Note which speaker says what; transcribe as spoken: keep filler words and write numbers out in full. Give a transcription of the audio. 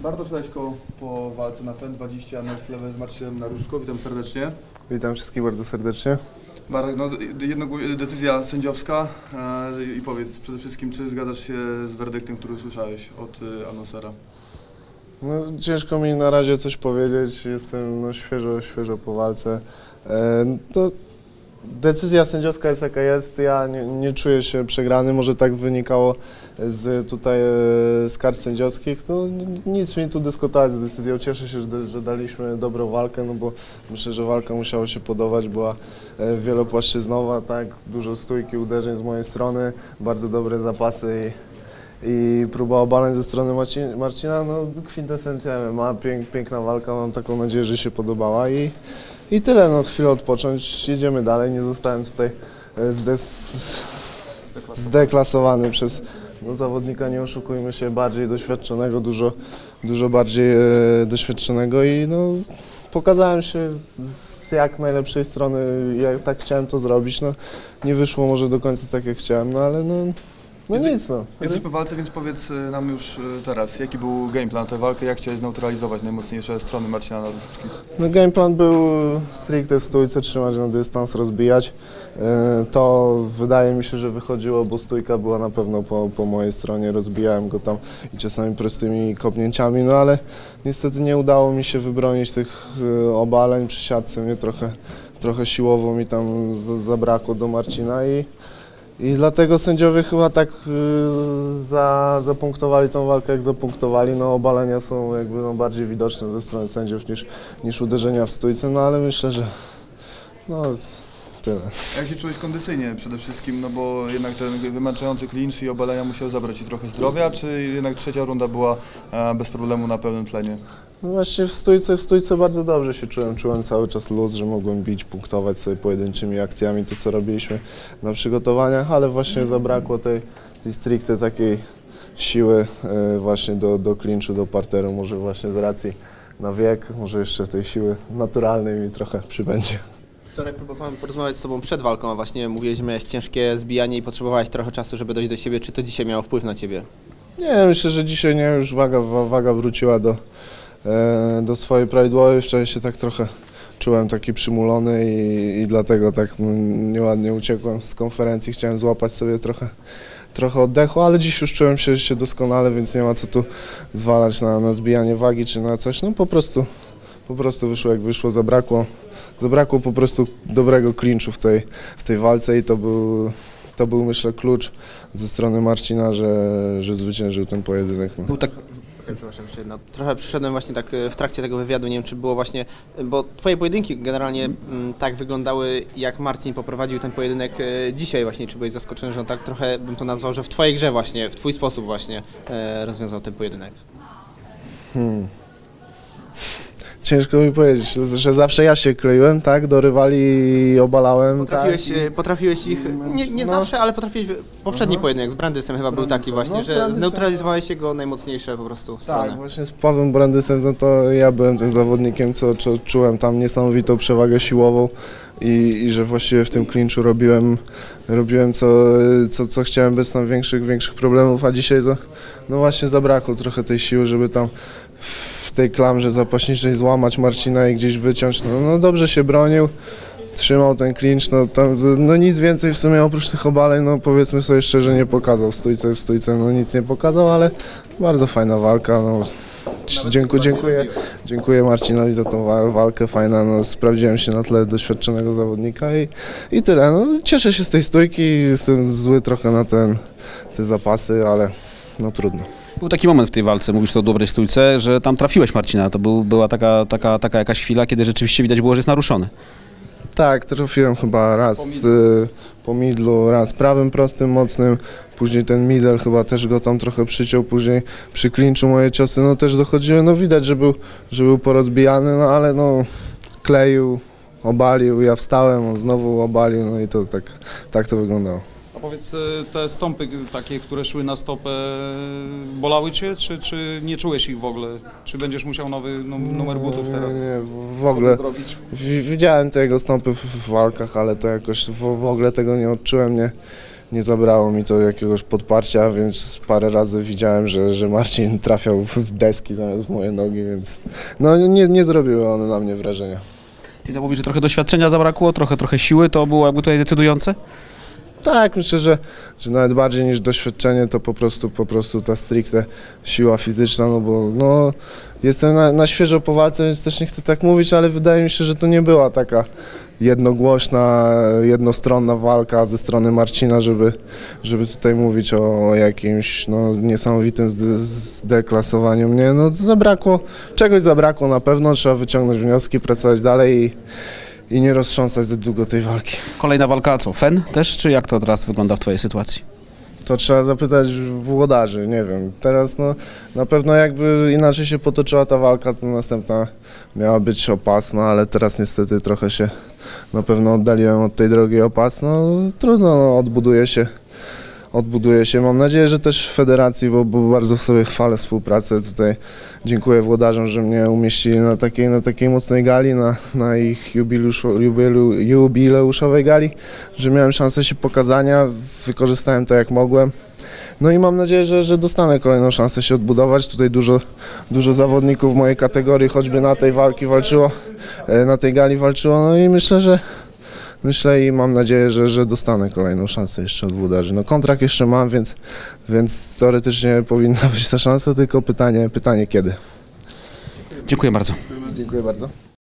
Speaker 1: Bartosz Leśko po walce na F E N dwadzieścia Next Level z Marcinem Naruszko. Witam serdecznie.
Speaker 2: Witam wszystkich bardzo serdecznie.
Speaker 1: Bartek, no, jedno, decyzja sędziowska e, i powiedz przede wszystkim, czy zgadzasz się z werdyktem, który usłyszałeś od e, anonsera?
Speaker 2: No, ciężko mi na razie coś powiedzieć, jestem no, świeżo, świeżo po walce. E, to decyzja sędziowska jest jaka jest, ja nie, nie czuję się przegrany, może tak wynikało z tutaj e, skarg sędziowskich. No, nic mi tu dyskutować z decyzją, cieszę się, że, że daliśmy dobrą walkę, no bo myślę, że walka musiała się podobać, była e, wielopłaszczyznowa, tak, dużo stójki, uderzeń z mojej strony, bardzo dobre zapasy i I próba obaleń ze strony Marcin, Marcina, no kwintesencja M M A, pięk, piękna walka, mam taką nadzieję, że się podobała i, i tyle, no chwilę odpocząć, jedziemy dalej, nie zostałem tutaj zdes, zdeklasowany przez no, zawodnika, nie oszukujmy się, bardziej doświadczonego, dużo, dużo bardziej e, doświadczonego i no pokazałem się z jak najlepszej strony, jak tak chciałem to zrobić, no nie wyszło może do końca tak jak chciałem, no ale no No
Speaker 1: Jesteś,
Speaker 2: nic no.
Speaker 1: Jesteś po walce, więc powiedz nam już teraz, jaki był game plan na tę walkę, jak chciałeś zneutralizować najmocniejsze strony Marcina Naruszki?
Speaker 2: No game plan był stricte w stójce, trzymać na dystans, rozbijać. To wydaje mi się, że wychodziło, bo stójka była na pewno po, po mojej stronie, rozbijałem go tam i czasami prostymi kopnięciami, no ale niestety nie udało mi się wybronić tych obaleń przy siatce, mnie trochę, trochę siłowo mi tam zabrakło do Marcina i I dlatego sędziowie chyba tak y, za, zapunktowali tą walkę, jak zapunktowali. No, obalenia są jakby no, bardziej widoczne ze strony sędziów niż, niż uderzenia w stójce, no ale myślę, że no, tyle.
Speaker 1: Jak się czułeś kondycyjnie przede wszystkim, no bo jednak ten wymęczający clinch i obalenia musiał zabrać Ci trochę zdrowia, czy jednak trzecia runda była e, bez problemu na pełnym tlenie?
Speaker 2: No właśnie w stójce, w stójce bardzo dobrze się czułem, czułem cały czas luz, że mogłem bić, punktować sobie pojedynczymi akcjami, to co robiliśmy na przygotowaniach, ale właśnie zabrakło tej, tej stricte takiej siły e, właśnie do, do clinchu, do parteru, może właśnie z racji na wiek, może jeszcze tej siły naturalnej mi trochę przybędzie.
Speaker 3: Wczoraj próbowałem porozmawiać z Tobą przed walką, a właśnie mówiłeś, że miałeś ciężkie zbijanie i potrzebowałeś trochę czasu, żeby dojść do siebie. Czy to dzisiaj miało wpływ na Ciebie?
Speaker 2: Nie, myślę, że dzisiaj nie, już waga, waga wróciła do, e, do swojej prawidłowej. Wczoraj się tak trochę czułem taki przymulony i, i dlatego tak no, nieładnie uciekłem z konferencji. Chciałem złapać sobie trochę, trochę oddechu, ale dziś już czułem się, się doskonale, więc nie ma co tu zwalać na, na zbijanie wagi czy na coś. No po prostu, po prostu wyszło jak wyszło, zabrakło, zabrakło po prostu dobrego clinchu w tej, w tej walce i to był... To był, myślę, klucz ze strony Marcina, że, że zwyciężył ten pojedynek. No.
Speaker 3: Był tak... Okay, przepraszam, jeszcze jedno. Trochę przyszedłem właśnie tak w trakcie tego wywiadu, nie wiem czy było właśnie, bo Twoje pojedynki generalnie m, tak wyglądały, jak Marcin poprowadził ten pojedynek e, dzisiaj właśnie, czy byłeś zaskoczony, że on tak trochę, bym to nazwał, że w Twojej grze właśnie, w Twój sposób właśnie e, rozwiązał ten pojedynek?
Speaker 2: Hmm. Ciężko mi powiedzieć, że zawsze ja się kleiłem, tak, do rywali i obalałem.
Speaker 3: Potrafiłeś,
Speaker 2: tak,
Speaker 3: potrafiłeś ich, nie, nie
Speaker 2: no.
Speaker 3: zawsze, ale potrafiłeś, poprzedni
Speaker 2: Aha.
Speaker 3: pojedynek z Brandysem chyba był taki właśnie,
Speaker 2: no,
Speaker 3: że
Speaker 2: Brandysem.
Speaker 3: zneutralizowałeś jego najmocniejsze po prostu strony.
Speaker 2: Tak, właśnie z Pawłem Brandysem no to ja byłem tym zawodnikiem, co, co czułem tam niesamowitą przewagę siłową i, i że właściwie w tym clinchu robiłem, robiłem co, co, co chciałem bez tam większych, większych problemów, a dzisiaj to no właśnie zabrakło trochę tej siły, żeby tam w tej klamrze zapaśniczej złamać Marcina i gdzieś wyciąć. No, no dobrze się bronił, trzymał ten clinch, no, tam, no nic więcej w sumie oprócz tych obaleń, no powiedzmy sobie szczerze, nie pokazał w stójce, w stójce no nic nie pokazał, ale bardzo fajna walka. No. Dziękuję, dziękuję, dziękuję Marcinowi za tą walkę, fajna, no, sprawdziłem się na tle doświadczonego zawodnika i, i tyle. No, cieszę się z tej stójki, jestem zły trochę na ten, te zapasy, ale no trudno.
Speaker 4: Był taki moment w tej walce, mówisz to o dobrej stójce, że tam trafiłeś Marcina, to był, była taka, taka, taka jakaś chwila, kiedy rzeczywiście widać było, że jest naruszony.
Speaker 2: Tak, trafiłem chyba raz po midlu. Y, po midlu, raz prawym prostym, mocnym, później ten middle chyba też go tam trochę przyciął, później przy clinchu moje ciosy no też dochodziły, no widać, że był, że był porozbijany, no ale no kleił, obalił, ja wstałem, on znowu obalił, no i to tak, tak to wyglądało.
Speaker 5: A powiedz, te stąpy takie, które szły na stopę, bolały Cię, czy, czy nie czułeś ich w ogóle? Czy będziesz musiał nowy numer butów teraz
Speaker 2: nie, nie, w ogóle
Speaker 5: zrobić?
Speaker 2: Widziałem te jego stąpy w, w walkach, ale to jakoś w, w ogóle tego nie odczułem, nie, nie zabrało mi to jakiegoś podparcia, więc parę razy widziałem, że, że Marcin trafiał w deski zamiast w moje nogi, więc no nie, nie zrobiły one na mnie wrażenia.
Speaker 4: Czyli to mówi, że trochę doświadczenia zabrakło, trochę, trochę siły, to było jakby tutaj decydujące?
Speaker 2: Tak, myślę, że, że nawet bardziej niż doświadczenie to po prostu, po prostu ta stricte siła fizyczna, no bo no, jestem na, na świeżo po walce, więc też nie chcę tak mówić, ale wydaje mi się, że to nie była taka jednogłośna, jednostronna walka ze strony Marcina, żeby, żeby tutaj mówić o, o jakimś no, niesamowitym zde- zdeklasowaniu mnie. No zabrakło, czegoś zabrakło na pewno, trzeba wyciągnąć wnioski, pracować dalej i i nie roztrząsać za długo tej walki.
Speaker 4: Kolejna walka, co, Fen też, czy jak to teraz wygląda w twojej sytuacji?
Speaker 2: To trzeba zapytać włodarzy, nie wiem. Teraz no, na pewno jakby inaczej się potoczyła ta walka, to następna miała być o pas, no ale teraz niestety trochę się na pewno oddaliłem od tej drogi o pas, no trudno, no, odbuduję się. Odbuduję się. Mam nadzieję, że też w federacji, bo, bo bardzo sobie chwalę współpracę. Tutaj dziękuję włodarzom, że mnie umieścili na takiej, na takiej mocnej gali, na, na ich jubileuszu, jubileu, jubileuszowej gali, że miałem szansę się pokazania, wykorzystałem to jak mogłem. No i mam nadzieję, że, że dostanę kolejną szansę się odbudować. Tutaj dużo, dużo zawodników w mojej kategorii, choćby na tej walki walczyło, na tej gali walczyło, no i myślę, że Myślę i mam nadzieję, że, że dostanę kolejną szansę jeszcze od włodarzy. No kontrakt jeszcze mam, więc, więc teoretycznie powinna być ta szansa, tylko pytanie, pytanie kiedy.
Speaker 4: Dziękuję bardzo.
Speaker 2: Dziękuję bardzo.